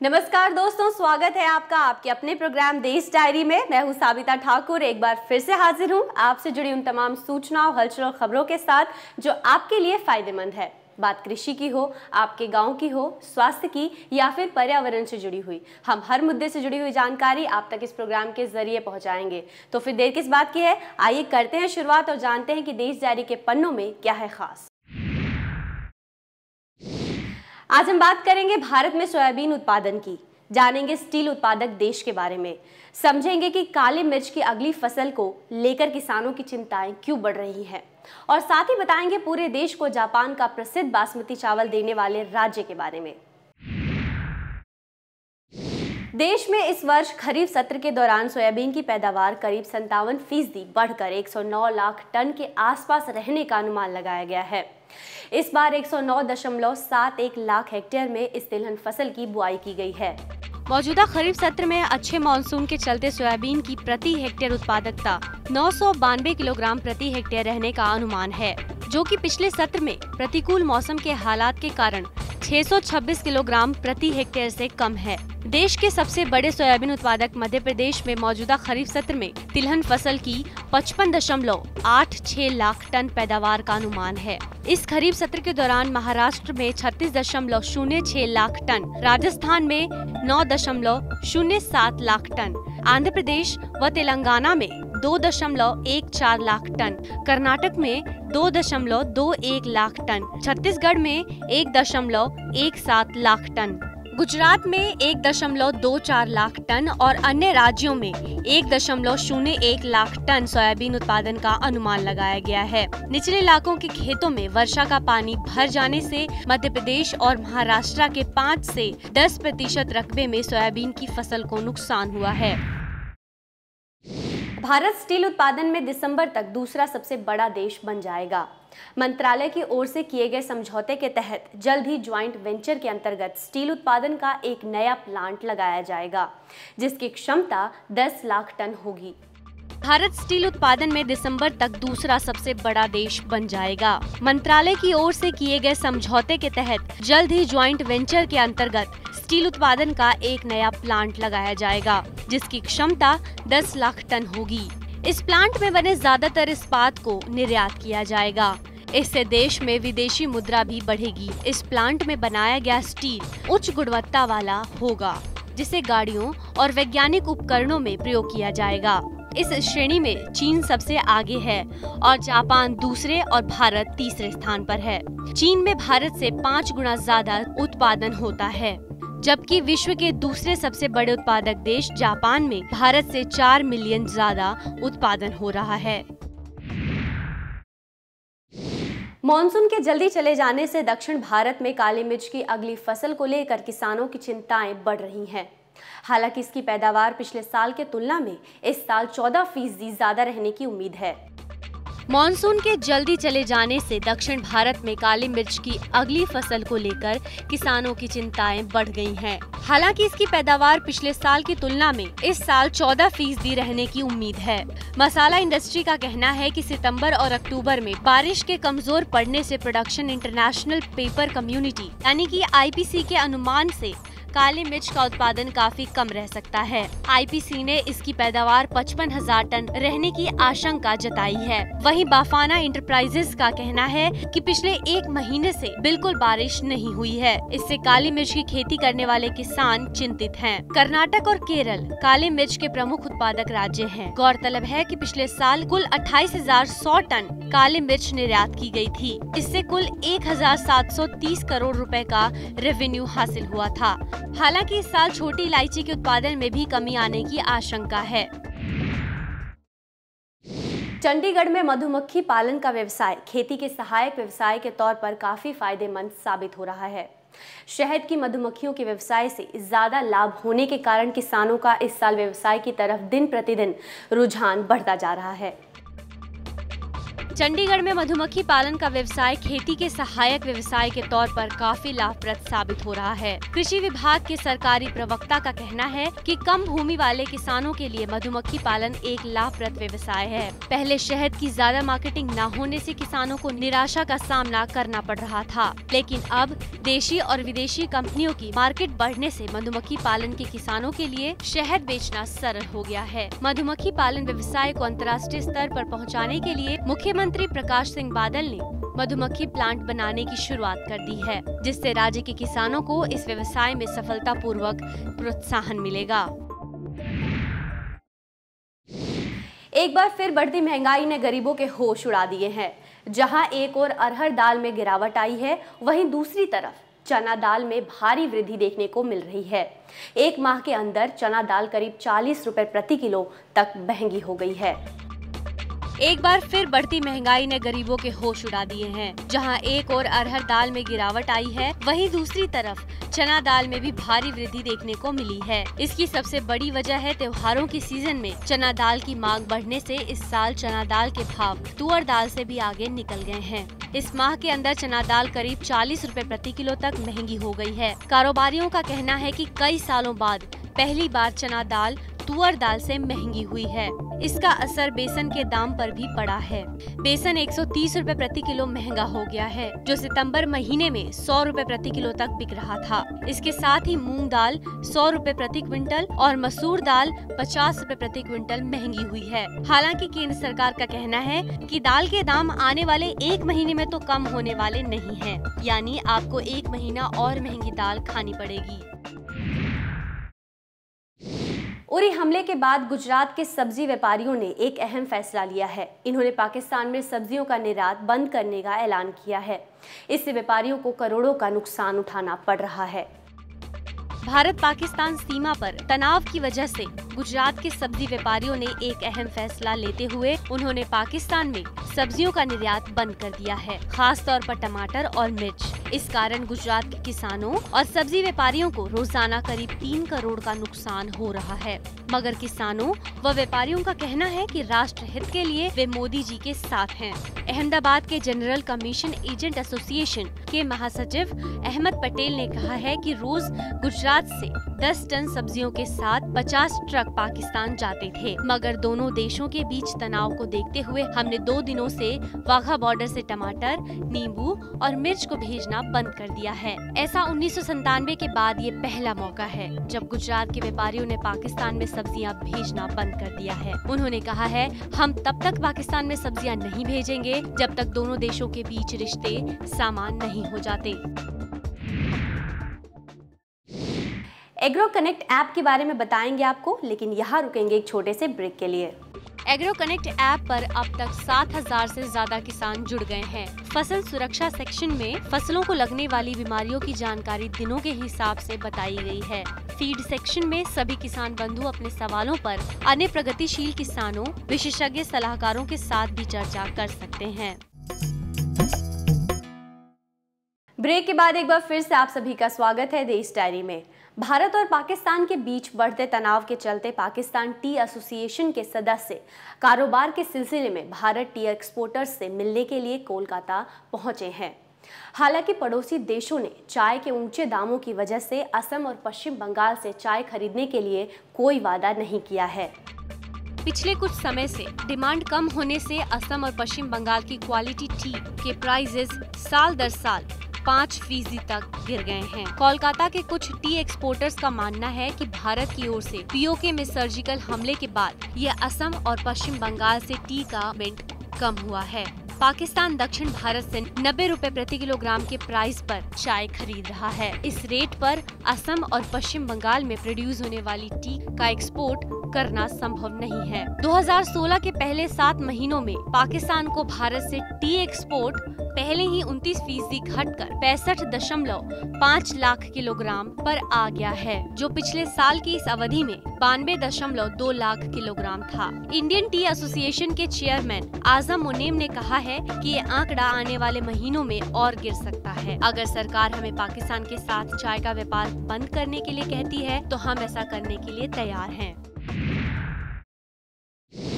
नमस्कार दोस्तों, स्वागत है आपका आपके अपने प्रोग्राम देश डायरी में। मैं हूं साबिता ठाकुर, एक बार फिर से हाजिर हूं आपसे जुड़ी उन तमाम सूचनाओं, हलचल और खबरों के साथ जो आपके लिए फायदेमंद है। बात कृषि की हो, आपके गांव की हो, स्वास्थ्य की या फिर पर्यावरण से जुड़ी हुई, हम हर मुद्दे से जुड़ी हुई जानकारी आप तक इस प्रोग्राम के जरिए पहुंचाएंगे। तो फिर देर किस बात की है, आइए करते हैं शुरुआत और जानते हैं कि देश डायरी के पन्नों में क्या है खास। आज हम बात करेंगे भारत में सोयाबीन उत्पादन की, जानेंगे स्टील उत्पादक देश के बारे में, समझेंगे कि काली मिर्च की अगली फसल को लेकर किसानों की चिंताएं क्यों बढ़ रही हैं, और साथ ही बताएंगे पूरे देश को जापान का प्रसिद्ध बासमती चावल देने वाले राज्य के बारे में। देश में इस वर्ष खरीफ सत्र के दौरान सोयाबीन की पैदावार करीब 57% बढ़कर 109 लाख टन के आसपास रहने का अनुमान लगाया गया है। इस बार 109.71 लाख हेक्टेयर में इस तिलहन फसल की बुआई की गई है। मौजूदा खरीफ सत्र में अच्छे मानसून के चलते सोयाबीन की प्रति हेक्टेयर उत्पादकता 992 किलोग्राम प्रति हेक्टेयर रहने का अनुमान है, जो कि पिछले सत्र में प्रतिकूल मौसम के हालात के कारण 626 किलोग्राम प्रति हेक्टेयर से कम है। देश के सबसे बड़े सोयाबीन उत्पादक मध्य प्रदेश में मौजूदा खरीफ सत्र में तिलहन फसल की 55.86 लाख टन पैदावार का अनुमान है। इस खरीफ सत्र के दौरान महाराष्ट्र में 36.06 लाख टन, राजस्थान में 9.07 लाख टन, आंध्र प्रदेश व तेलंगाना में 2.14 लाख टन, कर्नाटक में 2.21 लाख टन, छत्तीसगढ़ में 1.17 लाख टन, गुजरात में 1.24 लाख टन और अन्य राज्यों में 1.01 लाख टन सोयाबीन उत्पादन का अनुमान लगाया गया है। निचले इलाकों के खेतों में वर्षा का पानी भर जाने से मध्य प्रदेश और महाराष्ट्र के 5 से 10% रकबे में सोयाबीन की फसल को नुकसान हुआ है। भारत स्टील उत्पादन में दिसंबर तक दूसरा सबसे बड़ा देश बन जाएगा। मंत्रालय की ओर से किए गए समझौते के तहत जल्द ही ज्वाइंट वेंचर के अंतर्गत स्टील उत्पादन का एक नया प्लांट लगाया जाएगा, जिसकी क्षमता 10 लाख टन होगी। भारत स्टील उत्पादन में दिसंबर तक दूसरा सबसे बड़ा देश बन जाएगा। मंत्रालय की ओर से किए गए समझौते के तहत जल्द ही ज्वाइंट वेंचर के अंतर्गत स्टील उत्पादन का एक नया प्लांट लगाया जाएगा, जिसकी क्षमता 10 लाख टन होगी। इस प्लांट में बने ज्यादातर इस्पात को निर्यात किया जाएगा। इससे देश में विदेशी मुद्रा भी बढ़ेगी। इस प्लांट में बनाया गया स्टील उच्च गुणवत्ता वाला होगा, जिसे गाड़ियों और वैज्ञानिक उपकरणों में प्रयोग किया जाएगा। इस श्रेणी में चीन सबसे आगे है और जापान दूसरे और भारत तीसरे स्थान पर है। चीन में भारत से 5 गुना ज्यादा उत्पादन होता है, जबकि विश्व के दूसरे सबसे बड़े उत्पादक देश जापान में भारत से 4 मिलियन ज्यादा उत्पादन हो रहा है। मॉनसून के जल्दी चले जाने से दक्षिण भारत में काली मिर्च की अगली फसल को लेकर किसानों की चिंताएं बढ़ रही हैं। हालांकि इसकी पैदावार पिछले साल के तुलना में इस साल 14% ज्यादा रहने की उम्मीद है। मॉनसून के जल्दी चले जाने से दक्षिण भारत में काली मिर्च की अगली फसल को लेकर किसानों की चिंताएं बढ़ गई हैं। हालांकि इसकी पैदावार पिछले साल की तुलना में इस साल 14% रहने की उम्मीद है। मसाला इंडस्ट्री का कहना है कि सितंबर और अक्टूबर में बारिश के कमजोर पड़ने से प्रोडक्शन इंटरनेशनल पेपर कम्युनिटी यानी कि आईपीसी के अनुमान से काली मिर्च का उत्पादन काफी कम रह सकता है। आईपीसी ने इसकी पैदावार 55,000 टन रहने की आशंका जताई है। वहीं बाफाना इंटरप्राइजेस का कहना है कि पिछले 1 महीने से बिल्कुल बारिश नहीं हुई है। इससे काली मिर्च की खेती करने वाले किसान चिंतित हैं। कर्नाटक और केरल काली मिर्च के प्रमुख उत्पादक राज्य हैं। गौरतलब है कि पिछले साल कुल 28,100 टन काली मिर्च निर्यात की गई थी। इससे कुल 1,730 करोड़ रुपए का रेवेन्यू हासिल हुआ था। हालांकि इस साल छोटी इलायची के उत्पादन में भी कमी आने की आशंका है। चंडीगढ़ में मधुमक्खी पालन का व्यवसाय खेती के सहायक व्यवसाय के तौर पर काफी फायदेमंद साबित हो रहा है। शहद की मधुमक्खियों के व्यवसाय से ज्यादा लाभ होने के कारण किसानों का इस साल व्यवसाय की तरफ दिन प्रतिदिन रुझान बढ़ता जा रहा है। चंडीगढ़ में मधुमक्खी पालन का व्यवसाय खेती के सहायक व्यवसाय के तौर पर काफी लाभप्रद साबित हो रहा है। कृषि विभाग के सरकारी प्रवक्ता का कहना है कि कम भूमि वाले किसानों के लिए मधुमक्खी पालन एक लाभप्रद व्यवसाय है। पहले शहद की ज्यादा मार्केटिंग न होने से किसानों को निराशा का सामना करना पड़ रहा था, लेकिन अब देशी और विदेशी कंपनियों की मार्केट बढ़ने से मधुमक्खी पालन के किसानों के लिए शहद बेचना सरल हो गया है। मधुमक्खी पालन व्यवसाय को अंतर्राष्ट्रीय स्तर पर पहुंचाने के लिए मुख्यमंत्री प्रकाश सिंह बादल ने मधुमक्खी प्लांट बनाने की शुरुआत कर दी है, जिससे राज्य के किसानों को इस व्यवसाय में सफलतापूर्वक प्रोत्साहन मिलेगा। एक बार फिर बढ़ती महंगाई ने गरीबों के होश उड़ा दिए हैं। जहां एक ओर अरहर दाल में गिरावट आई है, वहीं दूसरी तरफ चना दाल में भारी वृद्धि देखने को मिल रही है। एक माह के अंदर चना दाल करीब 40 रुपए प्रति किलो तक महंगी हो गई है। एक बार फिर बढ़ती महंगाई ने गरीबों के होश उड़ा दिए हैं। जहां एक ओर अरहर दाल में गिरावट आई है, वहीं दूसरी तरफ चना दाल में भी भारी वृद्धि देखने को मिली है। इसकी सबसे बड़ी वजह है त्योहारों के सीजन में चना दाल की मांग बढ़ने से इस साल चना दाल के भाव तुअर दाल से भी आगे निकल गए हैं। इस माह के अंदर चना दाल करीब 40 रुपए प्रति किलो तक महंगी हो गई है। कारोबारियों का कहना है कि कई सालों बाद पहली बार चना दाल तुअर दाल से महंगी हुई है। इसका असर बेसन के दाम पर भी पड़ा है। बेसन 130 रुपए प्रति किलो महंगा हो गया है, जो सितंबर महीने में 100 रुपए प्रति किलो तक बिक रहा था। इसके साथ ही मूंग दाल 100 रुपए प्रति क्विंटल और मसूर दाल 50 रुपए प्रति क्विंटल महंगी हुई है। हालांकि केंद्र सरकार का कहना है कि दाल के दाम आने वाले एक महीने में तो कम होने वाले नहीं हैं, यानी आपको एक महीना और महंगी दाल खानी पड़ेगी। उरी हमले के बाद गुजरात के सब्जी व्यापारियों ने एक अहम फैसला लिया है। इन्होंने पाकिस्तान में सब्जियों का निर्यात बंद करने का ऐलान किया है। इससे व्यापारियों को करोड़ों का नुकसान उठाना पड़ रहा है। भारत पाकिस्तान सीमा पर तनाव की वजह से गुजरात के सब्जी व्यापारियों ने एक अहम फैसला लेते हुए उन्होंने पाकिस्तान में सब्जियों का निर्यात बंद कर दिया है, खास तौर पर टमाटर और मिर्च। इस कारण गुजरात के किसानों और सब्जी व्यापारियों को रोजाना करीब 3 करोड़ का नुकसान हो रहा है। मगर किसानों व व्यापारियों का कहना है कि राष्ट्र हित के लिए वे मोदी जी के साथ हैं। अहमदाबाद के जनरल कमीशन एजेंट एसोसिएशन के महासचिव अहमद पटेल ने कहा है कि रोज गुजरात से 10 टन सब्जियों के साथ 50 ट्रक पाकिस्तान जाते थे, मगर दोनों देशों के बीच तनाव को देखते हुए हमने 2 दिनों से वाघा बॉर्डर से टमाटर, नींबू और मिर्च को भेजना बंद कर दिया है। ऐसा 1997 के बाद ये पहला मौका है जब गुजरात के व्यापारियों ने पाकिस्तान में सब्जियां भेजना बंद कर दिया है। उन्होंने कहा है, हम तब तक पाकिस्तान में सब्जियां नहीं भेजेंगे जब तक दोनों देशों के बीच रिश्ते सामान नहीं हो जाते। एग्रो कनेक्ट ऐप के बारे में बताएंगे आपको, लेकिन यहाँ रुकेंगे एक छोटे से ब्रेक के लिए। एग्रो कनेक्ट ऐप पर अब तक 7,000 से ज्यादा किसान जुड़ गए हैं। फसल सुरक्षा सेक्शन में फसलों को लगने वाली बीमारियों की जानकारी दिनों के हिसाब से बताई गई है। फीड सेक्शन में सभी किसान बंधु अपने सवालों पर अन्य प्रगतिशील किसानों, विशेषज्ञ सलाहकारों के साथ भी चर्चा कर सकते हैं। ब्रेक के बाद एक बार फिर से आप सभी का स्वागत है देश डायरी में। भारत और पाकिस्तान के बीच बढ़ते तनाव के चलते पाकिस्तान टी एसोसिएशन के सदस्य कारोबार के सिलसिले में भारत टी एक्सपोर्टर्स से मिलने के लिए कोलकाता पहुंचे हैं। हालांकि पड़ोसी देशों ने चाय के ऊंचे दामों की वजह से असम और पश्चिम बंगाल से चाय खरीदने के लिए कोई वादा नहीं किया है। पिछले कुछ समय से डिमांड कम होने से असम और पश्चिम बंगाल की क्वालिटी टी के प्राइसेस साल दर साल 5% तक गिर गए हैं। कोलकाता के कुछ टी एक्सपोर्टर्स का मानना है कि भारत की ओर से पीओके में सर्जिकल हमले के बाद यह असम और पश्चिम बंगाल से टी का वेट कम हुआ है। पाकिस्तान दक्षिण भारत से 90 रुपए प्रति किलोग्राम के प्राइस पर चाय खरीद रहा है। इस रेट पर असम और पश्चिम बंगाल में प्रोड्यूस होने वाली टी का एक्सपोर्ट करना संभव नहीं है। 2016 के पहले 7 महीनों में पाकिस्तान को भारत से टी एक्सपोर्ट पहले ही 29% घटकर 65.5 लाख किलोग्राम पर आ गया है, जो पिछले साल की इस अवधि में 92.2 लाख किलोग्राम था। इंडियन टी एसोसिएशन के चेयरमैन आजम मुनीम ने कहा है कि ये आंकड़ा आने वाले महीनों में और गिर सकता है। अगर सरकार हमें पाकिस्तान के साथ चाय का व्यापार बंद करने के लिए कहती है तो हम ऐसा करने के लिए तैयार हैं।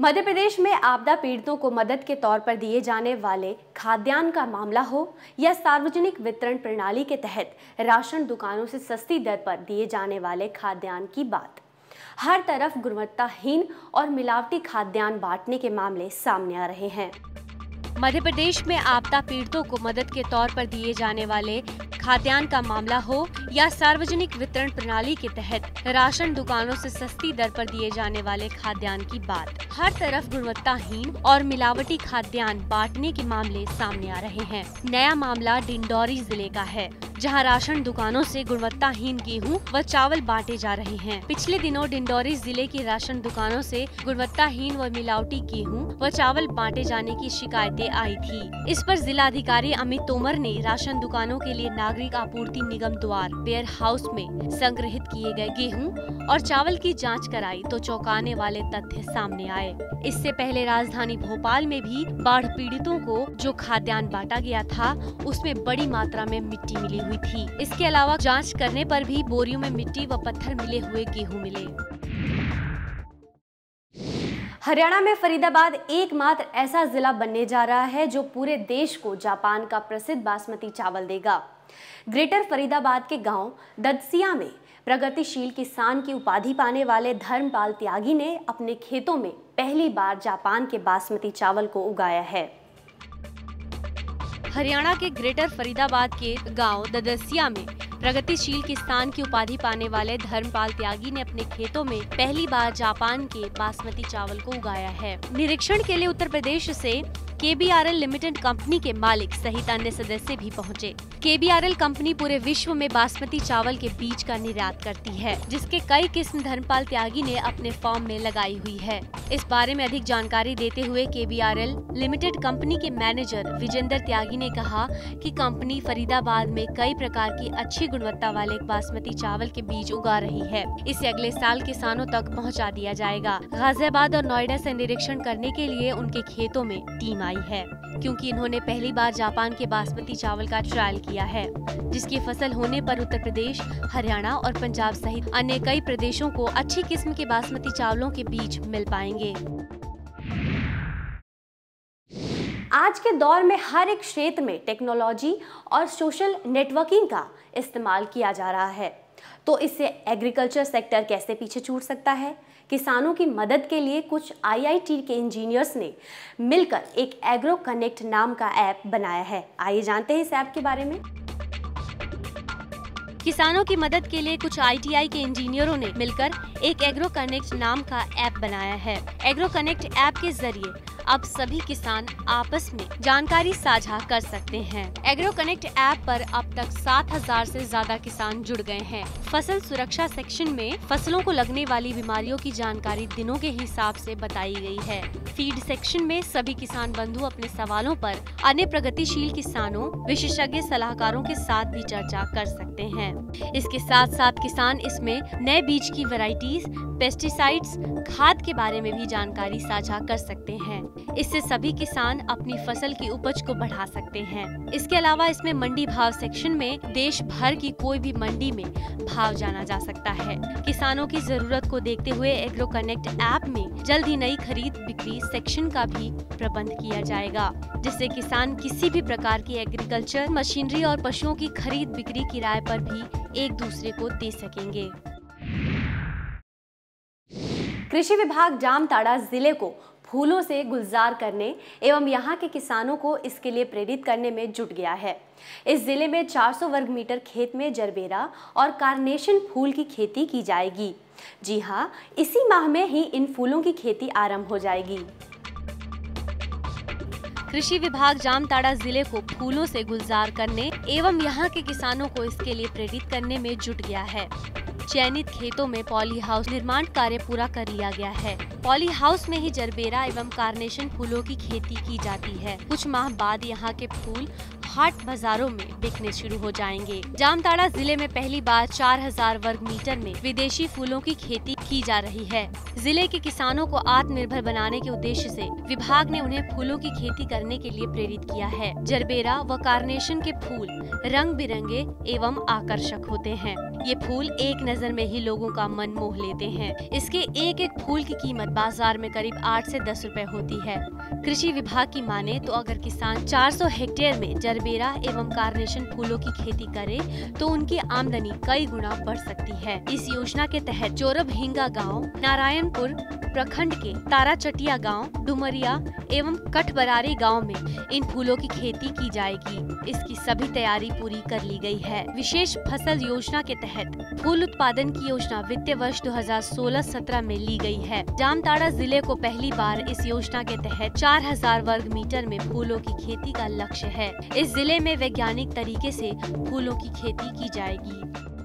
मध्य प्रदेश में आपदा पीड़ितों को मदद के तौर पर दिए जाने वाले खाद्यान्न का मामला हो या सार्वजनिक वितरण प्रणाली के तहत राशन दुकानों से सस्ती दर पर दिए जाने वाले खाद्यान्न की बात, हर तरफ गुणवत्ताहीन और मिलावटी खाद्यान्न बांटने के मामले सामने आ रहे हैं। मध्य प्रदेश में आपदा पीड़ितों को मदद के तौर पर दिए जाने वाले खाद्यान्न का मामला हो या सार्वजनिक वितरण प्रणाली के तहत राशन दुकानों से सस्ती दर पर दिए जाने वाले खाद्यान्न की बात, हर तरफ गुणवत्ताहीन और मिलावटी खाद्यान्न बांटने के मामले सामने आ रहे हैं। नया मामला डिंडौरी जिले का है, जहां राशन दुकानों से गुणवत्ताहीन गेहूं व चावल बांटे जा रहे हैं। पिछले दिनों डिंडौरी जिले की राशन दुकानों से गुणवत्ताहीन व मिलावटी गेहूं व चावल बांटे जाने की शिकायतें आई थी। इस पर जिलाधिकारी अमित तोमर ने राशन दुकानों के लिए नागरिक आपूर्ति निगम द्वारा वेयर हाउस में संग्रहित किए गए गेहूं और चावल की जांच कराई तो चौंकाने वाले तथ्य सामने आए। इससे पहले राजधानी भोपाल में भी बाढ़ पीड़ितों को जो खाद्यान्न बांटा गया था उसमें बड़ी मात्रा में मिट्टी मिली हुई थी। इसके अलावा जांच करने पर भी बोरियों में मिट्टी व पत्थर मिले हुए गेहूं मिले। हरियाणा में फरीदाबाद एकमात्र ऐसा जिला बनने जा रहा है जो पूरे देश को जापान का प्रसिद्ध बासमती चावल देगा। ग्रेटर फरीदाबाद के गांव ददसिया में प्रगतिशील किसान की उपाधि पाने वाले धर्मपाल त्यागी ने अपने खेतों में पहली बार जापान के बासमती चावल को उगाया है। हरियाणा के ग्रेटर फरीदाबाद के गांव ददसिया में प्रगतिशील किसान की उपाधि पाने वाले धर्मपाल त्यागी ने अपने खेतों में पहली बार जापान के बासमती चावल को उगाया है। निरीक्षण के लिए उत्तर प्रदेश से KBRL लिमिटेड कंपनी के मालिक सहित अन्य सदस्य भी पहुंचे। KBRL कंपनी पूरे विश्व में बासमती चावल के बीज का निर्यात करती है, जिसके कई किस्म धर्मपाल त्यागी ने अपने फार्म में लगाई हुई है। इस बारे में अधिक जानकारी देते हुए KBRL लिमिटेड कंपनी के मैनेजर विजेंद्र त्यागी ने कहा कि कंपनी फरीदाबाद में कई प्रकार की अच्छी गुणवत्ता वाले बासमती चावल के बीज उगा रही है। इसे अगले साल किसानों तक पहुँचा दिया जाएगा। गाजियाबाद और नोएडा से निरीक्षण करने के लिए उनके खेतों में टीम आई है, क्योंकि इन्होंने पहली बार जापान के बासमती चावल का ट्रायल किया है, जिसकी फसल होने पर उत्तर प्रदेश, हरियाणा और पंजाब सहित अन्य कई प्रदेशों को अच्छी किस्म के बासमती चावलों के बीज मिल पाएंगे। आज के दौर में हर एक क्षेत्र में टेक्नोलॉजी और सोशल नेटवर्किंग का इस्तेमाल किया जा रहा है, तो इससे एग्रीकल्चर सेक्टर कैसे पीछे छूट सकता है? किसानों की मदद के लिए कुछ IIT के इंजीनियर्स ने मिलकर एक एग्रो कनेक्ट नाम का ऐप बनाया है। आइए जानते हैं इस ऐप के बारे में। किसानों की मदद के लिए कुछ ITI के इंजीनियरों ने मिलकर एक एग्रो कनेक्ट नाम का ऐप बनाया है। एग्रो कनेक्ट ऐप के जरिए अब सभी किसान आपस में जानकारी साझा कर सकते हैं। एग्रो कनेक्ट ऐप पर अब तक 7,000 से ज्यादा किसान जुड़ गए हैं। फसल सुरक्षा सेक्शन में फसलों को लगने वाली बीमारियों की जानकारी दिनों के हिसाब से बताई गई है। फीड सेक्शन में सभी किसान बंधु अपने सवालों पर अन्य प्रगतिशील किसानों, विशेषज्ञ सलाहकारों के साथ भी चर्चा कर सकते हैं। इसके साथ साथ किसान इसमें नए बीज की वैरायटीज, पेस्टिसाइड्स, खाद के बारे में भी जानकारी साझा कर सकते हैं। इससे सभी किसान अपनी फसल की उपज को बढ़ा सकते हैं। इसके अलावा इसमें मंडी भाव सेक्शन में देश भर की कोई भी मंडी में भाव जाना जा सकता है। किसानों की जरूरत को देखते हुए एग्रो कनेक्ट ऐप में जल्द ही नई खरीद बिक्री सेक्शन का भी प्रबंध किया जाएगा, जिससे किसान किसी भी प्रकार की एग्रीकल्चर मशीनरी और पशुओं की खरीद बिक्री किराए पर भी एक दूसरे को दे सकेंगे। कृषि विभाग जामताड़ा जिले को फूलों से गुलजार करने एवं यहाँ के किसानों को इसके लिए प्रेरित करने में जुट गया है। इस जिले में 400 वर्ग मीटर खेत में जरबेरा और कार्नेशन फूल की खेती की जाएगी। जी हाँ, इसी माह में ही इन फूलों की खेती आरंभ हो जाएगी। कृषि विभाग जामताड़ा जिले को फूलों से गुलजार करने एवं यहाँ के किसानों को इसके लिए प्रेरित करने में जुट गया है। चयनित खेतों में पॉली हाउस निर्माण कार्य पूरा कर लिया गया है। पॉली हाउस में ही जरबेरा एवं कार्नेशन फूलों की खेती की जाती है। कुछ माह बाद यहाँ के फूल हाट बाजारों में बिकने शुरू हो जाएंगे। जामताड़ा जिले में पहली बार 4000 वर्ग मीटर में विदेशी फूलों की खेती की जा रही है। जिले के किसानों को आत्मनिर्भर बनाने के उद्देश्य से विभाग ने उन्हें फूलों की खेती करने के लिए प्रेरित किया है। जरबेरा व कार्नेशन के फूल रंग बिरंगे एवं आकर्षक होते हैं। ये फूल एक नजर में ही लोगों का मन मोह लेते हैं। इसके एक एक फूल की कीमत बाजार में करीब 8 से 10 रुपए होती है। कृषि विभाग की माने तो अगर किसान 400 हेक्टेयर में जरबेरा एवं कार्नेशन फूलों की खेती करे तो उनकी आमदनी कई गुना बढ़ सकती है। इस योजना के तहत चोरभींगा गांव, नारायणपुर प्रखंड के ताराचटिया गांव, डुमरिया एवं कठबरारी गांव में इन फूलों की खेती की जाएगी। इसकी सभी तैयारी पूरी कर ली गई है। विशेष फसल योजना के तहत फूल उत्पादन की योजना वित्तीय वर्ष 2016-17 में ली गई है। जामताड़ा जिले को पहली बार इस योजना के तहत 4000 वर्ग मीटर में फूलों की खेती का लक्ष्य है। इस जिले में वैज्ञानिक तरीके से फूलों की खेती की जाएगी।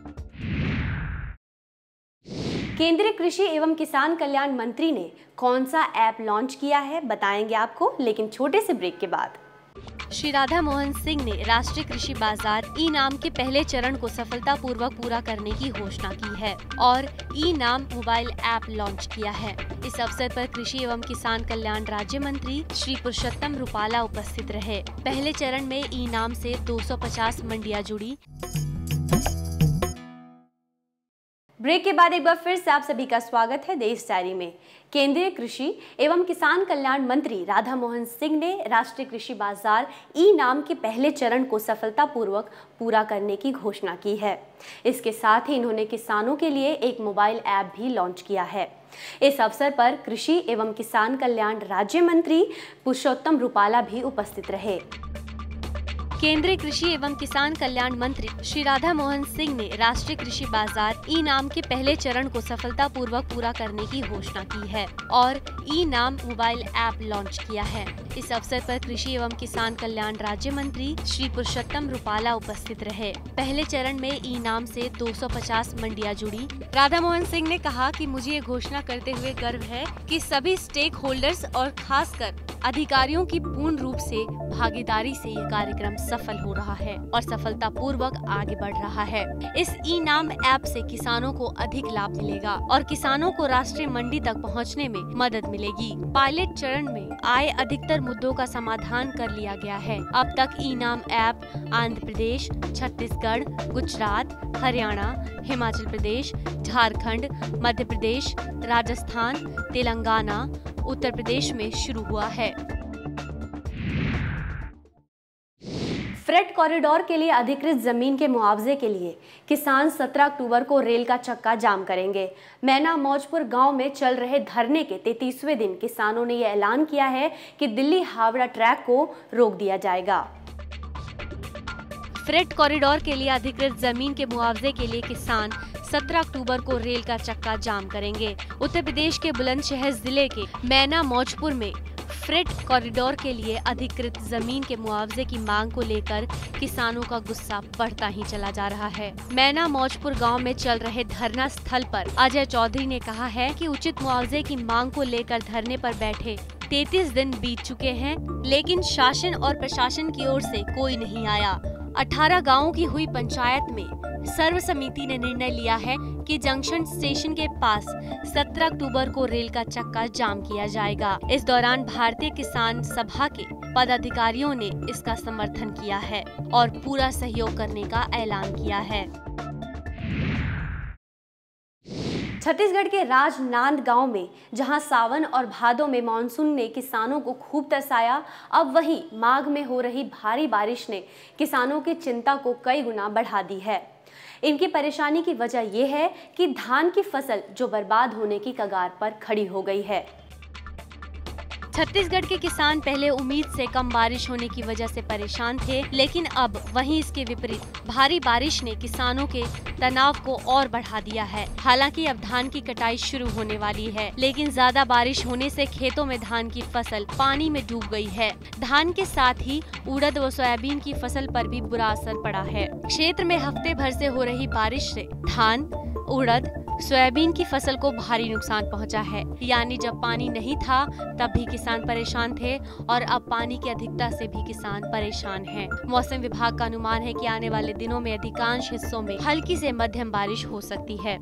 केंद्रीय कृषि एवं किसान कल्याण मंत्री ने कौन सा ऐप लॉन्च किया है, बताएंगे आपको, लेकिन छोटे से ब्रेक के बाद। श्री राधा मोहन सिंह ने राष्ट्रीय कृषि बाजार ई नाम के पहले चरण को सफलतापूर्वक पूरा करने की घोषणा की है और ई नाम मोबाइल ऐप लॉन्च किया है। इस अवसर पर कृषि एवं किसान कल्याण राज्य मंत्री श्री पुरुषोत्तम रुपाला उपस्थित रहे। पहले चरण में ई नाम से 250 मंडियां जुड़ी। ब्रेक के बाद एक बार फिर से आप सभी का स्वागत है देश डायरी में। केंद्रीय कृषि एवं किसान कल्याण मंत्री राधा मोहन सिंह ने राष्ट्रीय कृषि बाजार ई नाम के पहले चरण को सफलतापूर्वक पूरा करने की घोषणा की है। इसके साथ ही इन्होंने किसानों के लिए एक मोबाइल ऐप भी लॉन्च किया है। इस अवसर पर कृषि एवं किसान कल्याण राज्य मंत्री पुरुषोत्तम रुपाला भी उपस्थित रहे। केंद्रीय कृषि एवं किसान कल्याण मंत्री श्री राधा मोहन सिंह ने राष्ट्रीय कृषि बाजार ई नाम के पहले चरण को सफलतापूर्वक पूरा करने की घोषणा की है और ई नाम मोबाइल ऐप लॉन्च किया है। इस अवसर पर कृषि एवं किसान कल्याण राज्य मंत्री श्री पुरुषोत्तम रुपाला उपस्थित रहे। पहले चरण में ई नाम से 250 मंडियां जुड़ी। राधा मोहन सिंह ने कहा कि मुझे ये घोषणा करते हुए गर्व है कि सभी स्टेक होल्डर्स और खासकर अधिकारियों की पूर्ण रूप से भागीदारी से ये कार्यक्रम सफल हो रहा है और सफलतापूर्वक आगे बढ़ रहा है। इस ई नाम ऐप से किसानों को अधिक लाभ मिलेगा और किसानों को राष्ट्रीय मंडी तक पहुंचने में मदद मिलेगी। पायलट चरण में आए अधिकतर मुद्दों का समाधान कर लिया गया है। अब तक e NAM app Andhra Pradesh, Chhattisgarh, Gujarat, Haryana, Himachal Pradesh, Jharkhand, Madhya Pradesh, Rajasthan, Telangana, Uttar Pradesh में शुरू हुआ है। फ्रेट कॉरिडोर के लिए अधिकृत जमीन के मुआवजे के लिए किसान 17 अक्टूबर को रेल का चक्का जाम करेंगे। मैना मौजपुर गांव में चल रहे धरने के 33वें दिन किसानों ने यह ऐलान किया है कि दिल्ली हावड़ा ट्रैक को रोक दिया जाएगा। फ्रेट कॉरिडोर के लिए अधिकृत जमीन के मुआवजे के लिए किसान 17 अक्टूबर को रेल का चक्का जाम करेंगे। उत्तर प्रदेश के बुलंदशहर जिले के मैना मौजपुर में फ्रेट कॉरिडोर के लिए अधिकृत जमीन के मुआवजे की मांग को लेकर किसानों का गुस्सा बढ़ता ही चला जा रहा है। मैना मौजपुर गांव में चल रहे धरना स्थल पर अजय चौधरी ने कहा है कि उचित मुआवजे की मांग को लेकर धरने पर बैठे 33 दिन बीत चुके हैं, लेकिन शासन और प्रशासन की ओर से कोई नहीं आया। 18 गांवों की हुई पंचायत में सर्व समिति ने निर्णय लिया है कि जंक्शन स्टेशन के पास 17 अक्टूबर को रेल का चक्का जाम किया जाएगा। इस दौरान भारतीय किसान सभा के पदाधिकारियों ने इसका समर्थन किया है और पूरा सहयोग करने का ऐलान किया है। छत्तीसगढ़ के राजनांद गांव में जहां सावन और भादों में मानसून ने किसानों को खूब तरसाया, अब वहीं माघ में हो रही भारी बारिश ने किसानों की चिंता को कई गुना बढ़ा दी है। इनकी परेशानी की वजह यह है कि धान की फसल जो बर्बाद होने की कगार पर खड़ी हो गई है। छत्तीसगढ़ के किसान पहले उम्मीद से कम बारिश होने की वजह से परेशान थे, लेकिन अब वहीं इसके विपरीत भारी बारिश ने किसानों के तनाव को और बढ़ा दिया है। हालांकि अब धान की कटाई शुरू होने वाली है, लेकिन ज्यादा बारिश होने से खेतों में धान की फसल पानी में डूब गई है। धान के साथ ही उड़द व सोयाबीन की फसल पर भी बुरा असर पड़ा है। क्षेत्र में हफ्ते भर से हो रही बारिश से धान, उड़द, सोयाबीन की फसल को भारी नुकसान पहुंचा है। यानी जब पानी नहीं था तब भी किसान परेशान थे और अब पानी की अधिकता से भी किसान परेशान हैं। मौसम विभाग का अनुमान है कि आने वाले दिनों में अधिकांश हिस्सों में हल्की से मध्यम बारिश हो सकती है।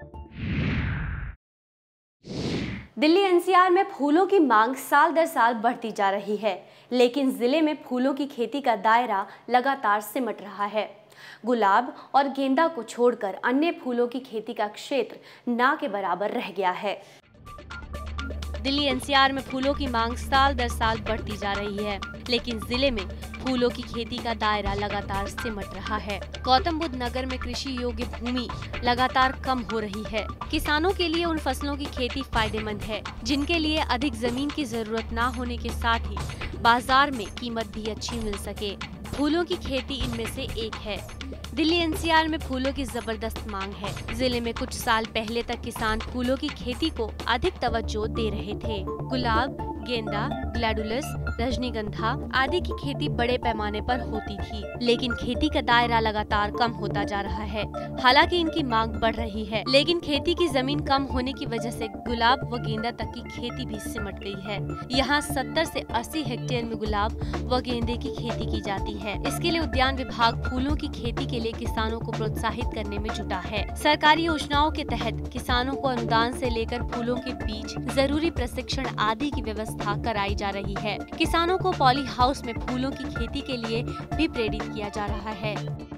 दिल्ली एनसीआर में फूलों की मांग साल दर साल बढ़ती जा रही है, लेकिन जिले में फूलों की खेती का दायरा लगातार सिमट रहा है। गुलाब और गेंदा को छोड़कर अन्य फूलों की खेती का क्षेत्र ना के बराबर रह गया है। दिल्ली एनसीआर में फूलों की मांग साल दर साल बढ़ती जा रही है, लेकिन जिले में फूलों की खेती का दायरा लगातार सिमट रहा है। गौतम बुद्ध नगर में कृषि योग्य भूमि लगातार कम हो रही है। किसानों के लिए उन फसलों की खेती फायदेमंद है जिनके लिए अधिक जमीन की जरूरत न होने के साथ ही बाजार में कीमत भी अच्छी मिल सके। फूलों की खेती इनमें से एक है। दिल्ली एनसीआर में फूलों की जबरदस्त मांग है। जिले में कुछ साल पहले तक किसान फूलों की खेती को अधिक तवज्जो दे रहे थे। गुलाब, गेंदा, ग्लैडुलस, रजनीगंधा आदि की खेती बड़े पैमाने पर होती थी, लेकिन खेती का दायरा लगातार कम होता जा रहा है। हालांकि इनकी मांग बढ़ रही है, लेकिन खेती की जमीन कम होने की वजह से गुलाब व गेंदा तक की खेती भी सिमट गई है। यहाँ 70 से 80 हेक्टेयर में गुलाब व गेंदे की खेती की जाती है। इसके लिए उद्यान विभाग फूलों की खेती के लिए किसानों को प्रोत्साहित करने में जुटा है। सरकारी योजनाओं के तहत किसानों को अनुदान से लेकर फूलों के बीज, जरूरी प्रशिक्षण आदि की व्यवस्था कराई जा रही है। किसानों को पॉली हाउस में फूलों की खेती के लिए भी प्रेरित किया जा रहा है।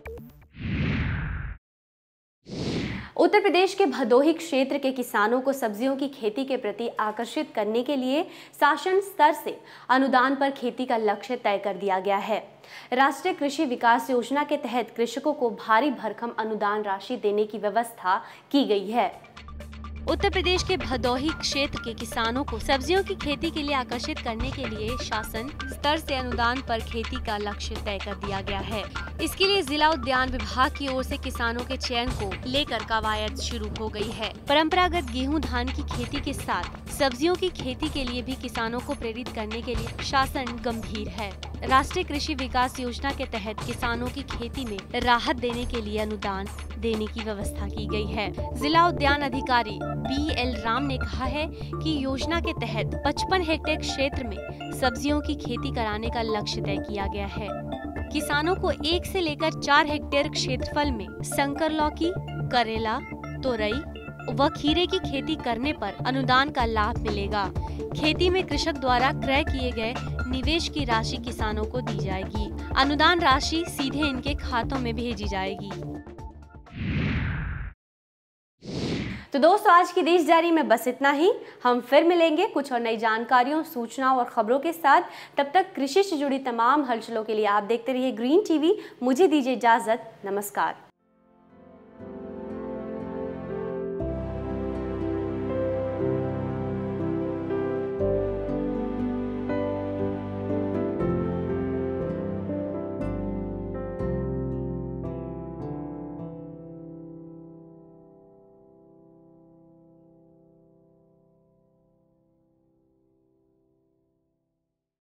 उत्तर प्रदेश के भदोही क्षेत्र के किसानों को सब्जियों की खेती के प्रति आकर्षित करने के लिए शासन स्तर से अनुदान पर खेती का लक्ष्य तय कर दिया गया है। राष्ट्रीय कृषि विकास योजना के तहत कृषकों को भारी भरकम अनुदान राशि देने की व्यवस्था की गई है। उत्तर प्रदेश के भदोही क्षेत्र के किसानों को सब्जियों की खेती के लिए आकर्षित करने के लिए शासन स्तर से अनुदान पर खेती का लक्ष्य तय कर दिया गया है। इसके लिए जिला उद्यान विभाग की ओर से किसानों के चयन को लेकर कवायद शुरू हो गई है। परंपरागत गेहूं, धान की खेती के साथ सब्जियों की खेती के लिए भी किसानों को प्रेरित करने के लिए शासन गंभीर है। राष्ट्रीय कृषि विकास योजना के तहत किसानों की खेती में राहत देने के लिए अनुदान देने की व्यवस्था की गई है। जिला उद्यान अधिकारी BL राम ने कहा है कि योजना के तहत 55 हेक्टेयर क्षेत्र में सब्जियों की खेती कराने का लक्ष्य तय किया गया है। किसानों को 1 से लेकर 4 हेक्टेयर क्षेत्रफल में संकर लौकी, करेला, तोरई व खीरे की खेती करने पर अनुदान का लाभ मिलेगा। खेती में कृषक द्वारा क्रय किए गए निवेश की राशि किसानों को दी जाएगी। अनुदान राशि सीधे इनके खातों में भेजी जाएगी। तो दोस्तों, आज की देश डायरी में बस इतना ही। हम फिर मिलेंगे कुछ और नई जानकारियों, सूचनाओं और खबरों के साथ। तब तक कृषि से जुड़ी तमाम हलचलों के लिए आप देखते रहिए ग्रीन टीवी। मुझे दीजिए इजाजत। नमस्कार।